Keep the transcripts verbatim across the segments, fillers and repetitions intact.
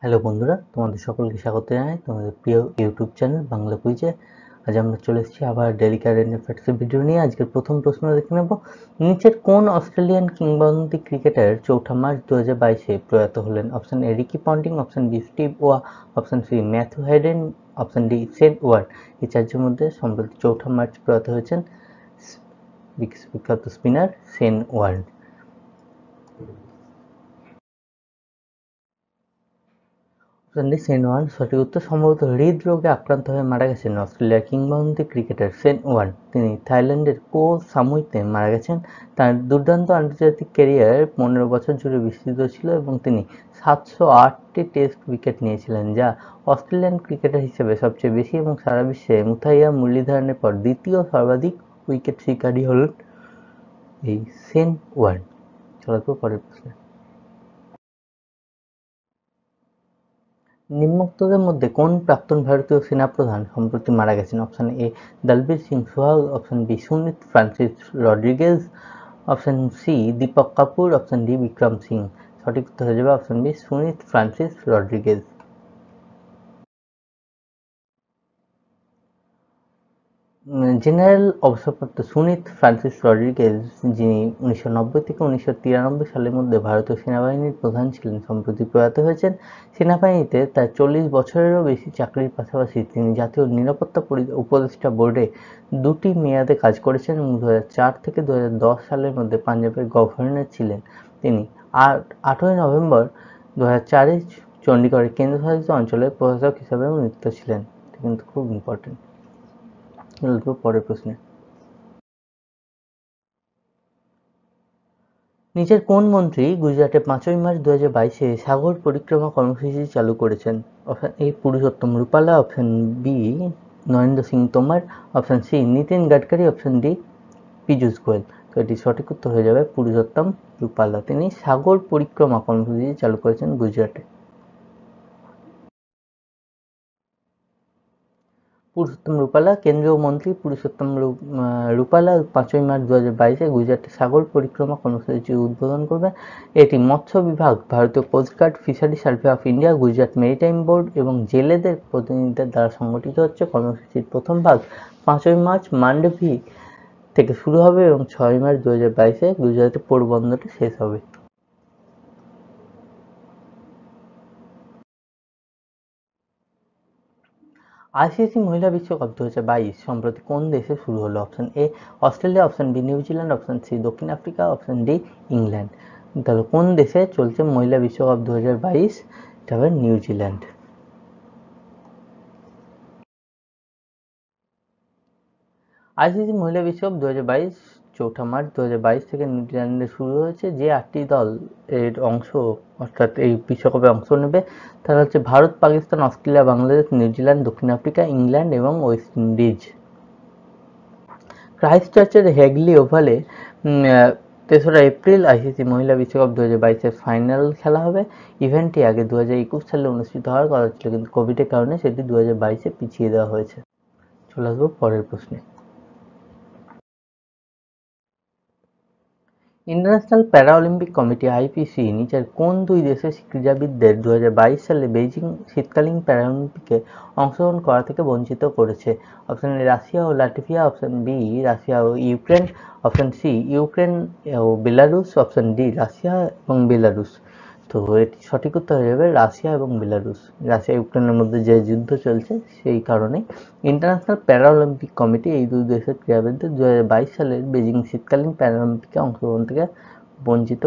Hello বন্ধুরা, তোমাদের সকলকে স্বাগত জানাই তোমাদের প্রিয় ইউটিউব চ্যানেল বাংলা কুইজে। আজ আমরা চলে এসেছি আবার ডেইলি কারেন্ট অ্যাফেয়ার্সের ভিডিও নিয়ে। আজকের প্রথম প্রশ্ন দেখে নেব, নিচের কোন অস্ট্রেলিয়ান কিংবদন্তি ক্রিকেটার চৌঠা মার্চ দু হাজার বাইশে প্রয়াত হলেন? Option A Ricky Ponting, option B Steve Waugh, option C Matthew Hayden, option D Shane Warne. এই চারটির মধ্যে সম্প্রতি চৌঠা মার্চ প্রয়াত হয়েছেন বিখ্যাত spinner Shane Warne. Shane Warne সঠিক উত্তর। সম্ভবত হৃদরোগে আক্রান্ত হয়ে মারা গেছেন অস্ট্রেলিয়ার কিংবদন্তি ক্রিকেটার সেন ওয়ার্ন। তিনি থাইল্যান্ডের কো সামুইতে মারা গেছেন। তার দুর্দান্ত আন্তর্জাতিক ক্যারিয়ার পনেরো বছর জুড়ে বিস্তৃত ছিল এবং তিনি সাতশো আটটি টেস্ট উইকেট নিয়েছিলেন, যা অস্ট্রেলিয়ান ক্রিকেটার হিসেবে সবচেয়ে বেশি এবং সারা বিশ্বে মুথাইয়া মুরলীধরনের পর দ্বিতীয় সর্বাধিক উইকেট শিকারী হলেন এই সেন ওয়ার্ন। চলো তো পরের প্রশ্ন। নিম্নোক্তদের মধ্যে কোন প্রাক্তন ভারতীয় সেনাপ্রধান সম্প্রতি মারা গেছেন? Option A Dalbir Singh Suhag, option B Sunith Francis Rodrigues, option C Deepak Kapoor, option D Bikram Singh. সঠিক উত্তর হয়ে যাবে option B Sunith Francis Rodrigues. General অবসরপ্রাপ্ত সুনীত ফ্রান্সিস রড্রিগেজ, যিনি উনিশশো নব্বই থেকে উনিশশো তিরানব্বই সালের মধ্যে ভারতীয় সেনাবাহিনীর প্রধান ছিলেন, সম্প্রতি প্রয়াত হয়েছেন। সেনাবাহিনীতে তার চল্লিশ বছরেরও বেশি চাকরির পাশাপাশি তিনি জাতীয় নিরাপত্তা উপদেষ্টা বোর্ডে দুটি মেয়াদে কাজ করেছেন এবং দু হাজার চার থেকে দু হাজার দশ সালের মধ্যে পাঞ্জাবের গভর্নর ছিলেন। তিনি আট আটই নভেম্বর দু হাজার চারে চণ্ডীগড়ের কেন্দ্রশাসিত অঞ্চলের প্রশাসক হিসাবেও নিযুক্ত ছিলেন। এটা কিন্তু খুব ইম্পর্টেন্ট। পরের প্রশ্নে, নিচের কোন মন্ত্রী গুজরাটে পাঁচই মার্চ দু হাজার বাইশে সাগর পরিক্রমা কর্মসূচি চালু করেছেন? Option A Purushottam Rupala, option B Narendra Singh Tomar, option C Nitin Gadkari, option D Piyush Goyal. তো এটি সঠিক উত্তর হয়ে যাবে পুরুষোত্তম রূপালা। তিনি সাগর পরিক্রমা কর্মসূচি চালু করেছেন গুজরাটে। পুরুষোত্তম রূপালা, কেন্দ্রীয় মন্ত্রী পুরুষোত্তম রূপালা পাঁচই মার্চ দু হাজার বাইশে গুজরাটে সাগর পরিক্রমা কর্মসূচি উদ্বোধন করবেন। এটি মৎস্য বিভাগ, ভারতীয় coast guard, fishery survey of India, Gujarat maritime board এবং জেলেদের প্রতিনিধিদের দ্বারা সংগঠিত হচ্ছে। কর্মসূচির প্রথম ভাগ পাঁচই মার্চ মান্ডভি থেকে শুরু হবে এবং ছয় মার্চ দু হাজার বাইশে গুজরাটের পোরবন্দরে শেষ হবে। আইসিসি মহিলা বিশ্বকাপ দু হাজার বাইশ সম্প্রতি কোন দেশে শুরু হলো? Option A Australia, option B New Zealand, option C দক্ষিণ আফ্রিকা, অপশন ডি ইংল্যান্ড। তাহলে কোন দেশে চলছে মহিলা বিশ্বকাপ দু হাজার বাইশ? এটা হবে নিউজিল্যান্ড। আইসিসি মহিলা বিশ্বকাপ দু হাজার বাইশ চৌঠা মার্চ দু হাজার বাইশ থেকে নিউজিল্যান্ডে শুরু হয়েছে। যে আটটি দল এর অংশ অর্থাৎ এই বিশ্বকাপে অংশ নেবে তারা হচ্ছে ভারত, পাকিস্তান, অস্ট্রেলিয়া, বাংলাদেশ, নিউজিল্যান্ড, দক্ষিণ আফ্রিকা, ইংল্যান্ড এবং ওয়েস্ট ইন্ডিজ। ক্রাইস্টচার্চের হেগলি ওভালে তেসরা এপ্রিল আইসিসি মহিলা বিশ্বকাপ দু হাজার বাইশের ফাইনাল খেলা হবে। ইভেন্টটি আগে দু হাজার একুশ সালে অনুষ্ঠিত হওয়ার কথা ছিল, কিন্তু কোভিডের কারণে সেটি দু হাজার বাইশে পিছিয়ে দেওয়া হয়েছে। চলে আসবো পরের প্রশ্নে। ইন্টারন্যাশনাল প্যারা অলিম্পিক কমিটি আইপিসি নিচের কোন দুই দেশের ক্রীড়াবিদদের দু হাজার বাইশ সালে বেইজিং শীতকালীন প্যারালিম্পিকে অংশগ্রহণ করা থেকে বঞ্চিত করেছে? অপশন এ রাশিয়া ও লাটভিয়া, অপশন বি রাশিয়া ও ইউক্রেন, অপশন সি ইউক্রেন ও বেলারুস, অপশন ডি রাশিয়া এবং বেলারুস। তো এটি সঠিক উত্তর হয়ে যাবে রাশিয়া এবং বেলারুস। রাশিয়া ইউক্রেনের মধ্যে যে যুদ্ধ চলছে সেই কারণে ইন্টারন্যাশনাল প্যারা অলিম্পিক কমিটি এই দুই দেশের ক্রীড়াবিদদের দু হাজার বাইশ সালের বেজিং শীতকালীন প্যারালিম্পিকে অংশগ্রহণ থেকে বঞ্চিত।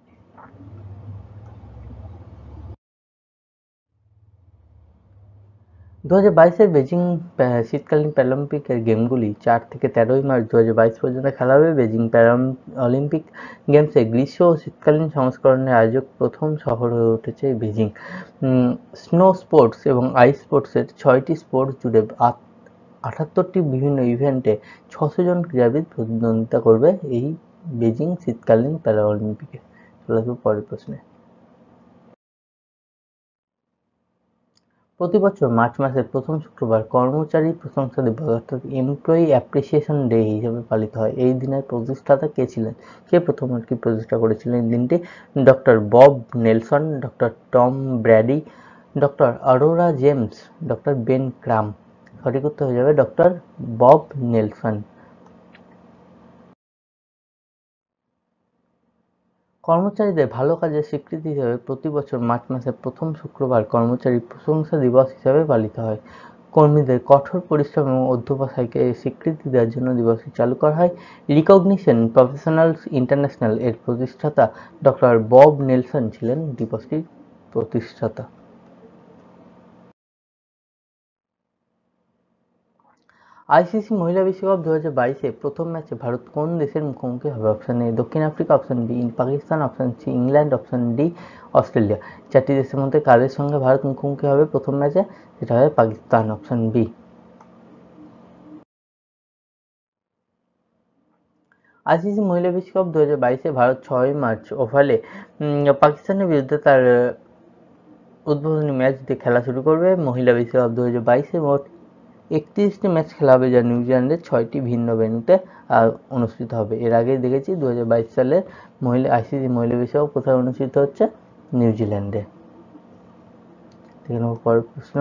দু হাজার বাইশের বেজিং শীতকালীন প্যারালিম্পিকের গেমগুলি চার থেকে তেরোই মার্চ দু হাজার বাইশ পর্যন্ত খেলা হবে। বেজিং প্যারা অলিম্পিক গেমসে গ্রীষ্ম ও শীতকালীন সংস্করণের আয়োজক প্রথম শহর হয়ে উঠেছে বেজিং। স্নো স্পোর্টস এবং আইস স্পোর্টসের ছয়টি স্পোর্টস জুড়ে আটাত্তরটি বিভিন্ন ইভেন্টে ছশো জন ক্রীড়াবিদ প্রতিদ্বন্দ্বিতা করবে এই বেজিং শীতকালীন প্যারা অলিম্পিকে। চলে আসবো পরের প্রশ্নে। প্রতি বছর মার্চ মাসের প্রথম শুক্রবার কর্মচারী প্রশংসা দিবস অর্থাৎ এমপ্লয়ি অ্যাপ্রিসিয়েশন ডে হিসেবে পালিত হয়। এই দিনের প্রতিষ্ঠাতা কে ছিলেন? কে প্রথম আর কি প্রতিষ্ঠা করেছিলেন এই দিনটি? Doctor Bob Nelson, doctor Tom Brady, doctor Aurora James, doctor Ben Crum. সঠিক উত্তর হয়ে যাবে ডক্টর বব নেলসন। কর্মচারীদের ভালো কাজের স্বীকৃতি হিসেবে প্রতি বছর মার্চ মাসের প্রথম শুক্রবার কর্মচারী প্রশংসা দিবস হিসাবে পালিত হয়। কর্মীদের কঠোর পরিশ্রম এবং অধ্যবসায়কে স্বীকৃতি দেওয়ার জন্য দিবসটি চালু করা হয়। রিকগনিশন প্রফেশনালস ইন্টারন্যাশনাল এর প্রতিষ্ঠাতা ডক্টর বব নেলসন ছিলেন দিবসটির প্রতিষ্ঠাতা। আইসিসি মহিলা বিশ্বকাপ দু হাজার বাইশে প্রথম ম্যাচে ভারত কোন দেশের মুখোমুখি হবে? অপশন এ দক্ষিণ Africa, option B Pakistan, option C England, option D Australia. চারটি দেশের মধ্যে কাদের সঙ্গে ভারত মুখোমুখি হবে প্রথম ম্যাচে? সেটা হবে পাকিস্তান, অপশন বি। আইসিসি মহিলা বিশ্বকাপ দু হাজার বাইশে ভারত ছয় মার্চ ওভালে পাকিস্তানের বিরুদ্ধে তার উদ্বোধনী ম্যাচ দিয়ে খেলা শুরু করবে। মহিলা বিশ্বকাপ দু হাজার বাইশে মোট একত্রিশটি ম্যাচ খেলা হবে, যা নিউজিল্যান্ডের ছয়টি ভিন্ন ভেন্যুতে অনুষ্ঠিত হবে। এর আগেই দেখেছি দু হাজার বাইশ সালের মহিলা আইসিসি মহিলা বিশ্বকাপ কোথায় অনুষ্ঠিত হচ্ছে? নিউজিল্যান্ডে। দেখে নেব পরের প্রশ্ন।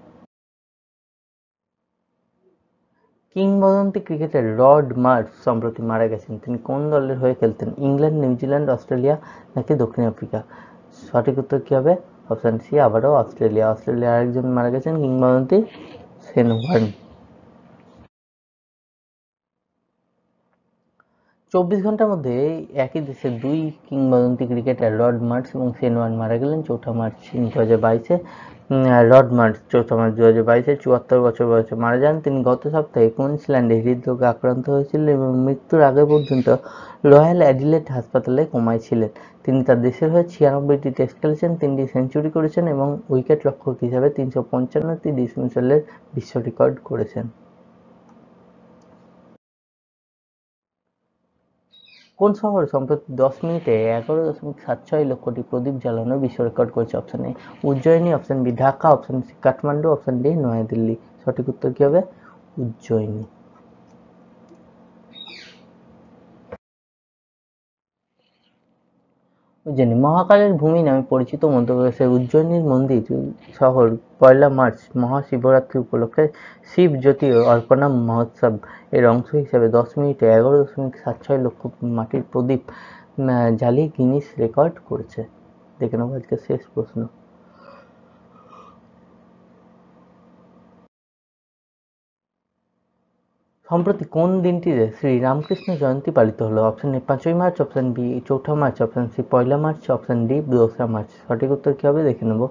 কিংবদন্তি ক্রিকেটার রড মার্শ সম্প্রতি মারা গেছেন। তিনি কোন দলের হয়ে খেলতেন? ইংল্যান্ড, নিউজিল্যান্ড, অস্ট্রেলিয়া নাকি দক্ষিণ আফ্রিকা? সঠিক উত্তর কি হবে? অপশন সি আবারও অস্ট্রেলিয়া। অস্ট্রেলিয়া আরেকজন মারা গেছেন কিংবদন্তি শেন ওয়ার্ন। চব্বিশ ঘন্টার মধ্যে একই দেশের দুই কিংবদন্তি ক্রিকেটার রড মার্শ এবং শেন ওয়ার্ন মারা গেলেন। চৌঠা মার্চ দু হাজার বাইশে রড মার্শ চৌঠা মার্চ দু হাজার বাইশে চুয়াত্তর বছর বয়সে মারা যান। তিনি গত সপ্তাহে কুইন্সল্যান্ডে হৃদরোগে আক্রান্ত হয়েছিলেন এবং মৃত্যুর আগে পর্যন্ত রয়্যাল অ্যাডিলেড হাসপাতালে কোমায় ছিলেন। তিনি তার দেশের হয়ে ছিয়ানব্বইটি টেস্ট খেলেছেন, তিনটি সেঞ্চুরি করেছেন এবং উইকেট রক্ষক হিসাবে তিনশো পঞ্চান্নটি ডিসমিসালের বিশ্ব রেকর্ড করেছেন। কোন শহর সম্প্রতি দশ মিনিটে এগারো দশমিক সাত ছয় লক্ষটি প্রদীপ জ্বালানোর বিশ্ব রেকর্ড করেছে? Option A Ujjayini, option B Dhaka, option C Kathmandu, option D New Delhi. সঠিক উত্তর কি হবে? উজ্জয়িনী। উজ্জয়িনী মহাকালের ভূমি নামে পরিচিত মধ্যপ্রদেশের উজ্জয়িনীর মন্দির শহর পয়লা মার্চ মহাশিবরাত্রি উপলক্ষে শিব জ্যোতি অর্পণা মহোৎসব এর অংশ হিসেবে দশ মিনিটে এগারো দশমিক সাত ছয় লক্ষ মাটির প্রদীপ জ্বালিয়ে গিনিস রেকর্ড করেছে। দেখে নেব আজকে শেষ প্রশ্ন। সম্প্রতি কোন দিনটিতে শ্রী রামকৃষ্ণ জয়ন্তী পালিত হলো? অপশন এ পাঁচই মার্চ, অপশন বি চৌঠা মার্চ, অপশন সি পয়লা মার্চ, অপশন ডি দোসরা মার্চ। সঠিক উত্তর কি হবে? দেখে নেব।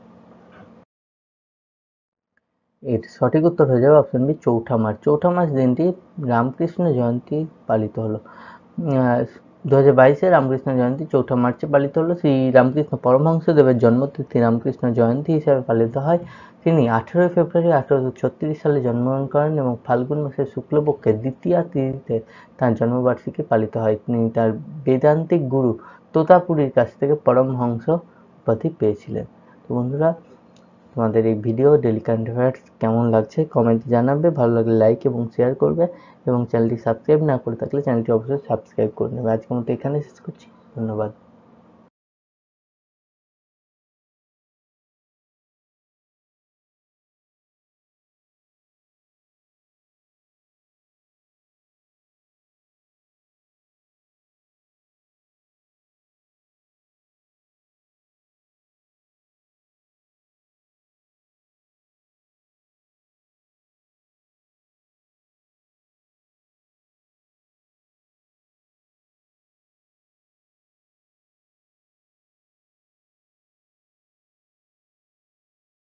এর সঠিক উত্তর হয়ে যাবে অপশন বি চৌঠা মার্চ। চৌঠা মার্চ দিনটি রামকৃষ্ণ জয়ন্তী পালিত হলো। দু হাজার বাইশে রামকৃষ্ণ জয়ন্তী চৌঠা মার্চে পালিত হলো। শ্রী রামকৃষ্ণ পরমহংসদেবের জন্মতিথি রামকৃষ্ণ জয়ন্তী হিসাবে পালিত হয়। তিনি আঠেরোই ফেব্রুয়ারি আঠারোশো ছত্রিশ সালে জন্মগ্রহণ করেন এবং ফাল্গুন মাসের শুক্লপক্ষের দ্বিতীয়া তিথিতে তাঁর জন্মবার্ষিকী পালিত হয়। তিনি তার বেদান্তিক গুরু তোতাপুরীর কাছ থেকে পরমহংস উপাধি পেয়েছিলেন। তো বন্ধুরা, তোমাদের এই ভিডিও ডেলি কারেন্ট অ্যাফেয়ার্স কেমন লাগছে কমেন্টে জানাবে। ভালো লাগলে লাইক এবং শেয়ার করবে এবং চ্যানেলটি সাবস্ক্রাইব না করে থাকলে চ্যানেলটি অবশ্যই সাবস্ক্রাইব করে নেবে। আজকের মতো এখানে শেষ করছি। ধন্যবাদ।